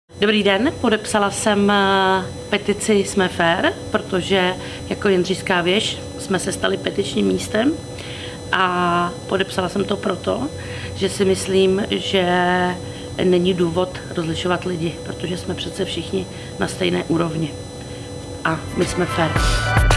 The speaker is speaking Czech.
Dobrý den, podepsala jsem petici Jsme fér, protože jako Jindřišská věž jsme se stali petičním místem a podepsala jsem to proto, že si myslím, že není důvod rozlišovat lidi, protože jsme přece všichni na stejné úrovni a my jsme fér.